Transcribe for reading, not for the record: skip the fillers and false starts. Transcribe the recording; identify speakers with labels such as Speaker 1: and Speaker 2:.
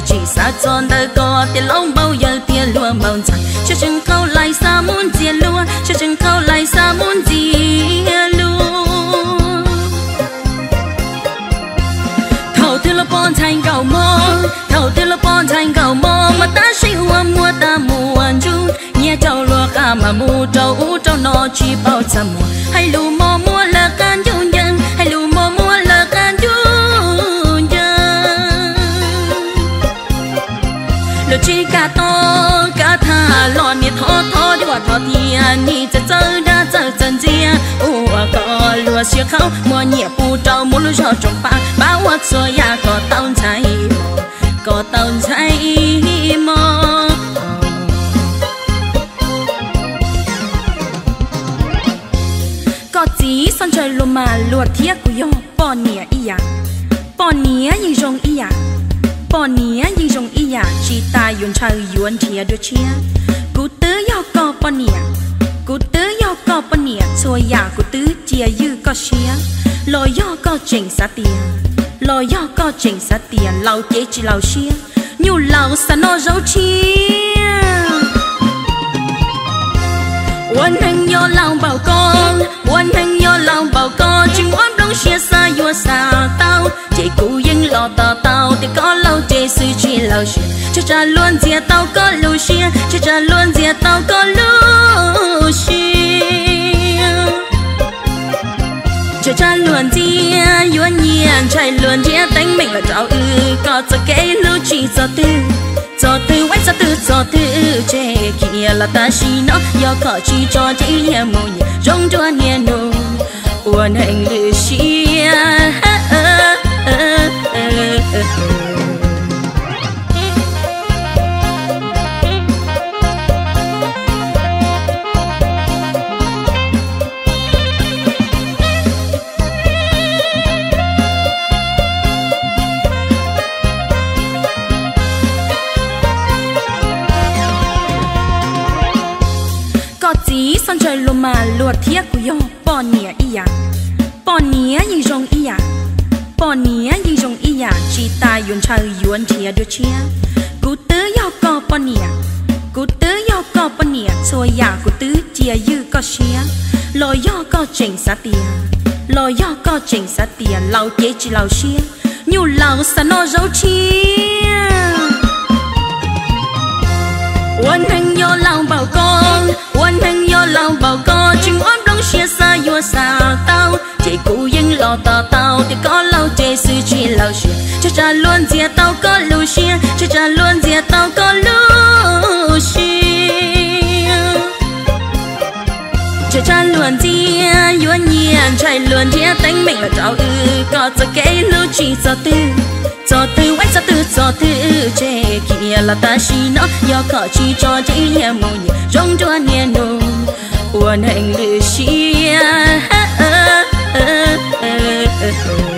Speaker 1: chỉ xa tròn đời có tiền lông bao giờ tiền lúa màu trắng cho chừng câu lại xa muốn tiền lúa cho chừng câu lại xa muốn gì luôn thầu tư là bon thành cầu mò thầu tư là bon thành cầu mò mà ta say hoa mua ta mua chú nhẹ trâu lúa cả mà mua trâu nó chỉ bao giờ mùa hay lù mò mua là can chú nhân hay lù mò mua là can chú lo chỉ cả to cả thà lo ni thọ đi qua thọ tiền niจะchân chia có lúa xia khâu mua nhẹ pu trâu mua lúa cho trồng pa bao hoa xua ya có tao cháy mò có chỉ son trời lùa mà lùa thiếc của yo bỏ nhẹ ý gì rong ý bỏ nhẹ gì rong ý chỉ ta yun trời yun thiê đôi chia cú tứ yo có bỏ nhẹ cú tứ yo có bỏ nhẹ xua ya cú tứ chia dư có xia lò yo có chỉnh sát tiền lâu chế chỉ lâu xia nhu lâu sa nó rau chiaวันหนึ่งโยเล่าเบาก่อนวันหนึ่งโยเล่าเบาก่อนจึงอ้อมร้องเชียร์ซายัวสาเต้าใจกูยังรอต่อเต้าแต่ก็เล่าใจซื้อชีเล่าเชียร์จะล้วนเสียเต้าก็รู้เชียร์จะล้วนเสียเต้าก็รู้เชียร์จะล้วนเสียยัวเนียนใจล้วนเชียร์แต่งไม่ละเจ้าก็จะเกยรู้ชีจะตื้อไว้จะตื้อเจkia là ta chỉ nó do có chỉ cho chỉ nhà mù nhẹ rong cho nhà nô uốn hành lư xia chỉ son trời lùa mà lùa thiếc của yo bỏ nhẹ gì rong ý chỉ ta yun trời yun thiê đôi chia cú tứ yo có bỏ nhẹ xua ya cú tứ chia dư có xia lò yo có chỉnh sát tiền lâu chế chỉ lâu xia nhu lâu sa nó rau chiaวันหนึ่งโยเล่าเบาก่อนวันหนึ่งโยเล่าเบาก่อนจึงอ้อมร้องเชียร์ซายัวสาเต้าใจกูยังรอต่อเต้าแต่ก็เล่าใจซื้อชีเล่าเชียร์จะล้วนเสียเต้าก็รู้เชียร์จะล้วนเสียเต้าก็รู้เชียร์จะล้วนเสียยัวเนียนใจล้วนเทียแต่งไม่ละเจ้าก็จะเกยรู้ชีจะตื้อไว้จะตื้อเจkia là ta chỉ nó do có chỉ cho chỉ nhà mù nhẹ rong cho nhà nô uốn hành lư xia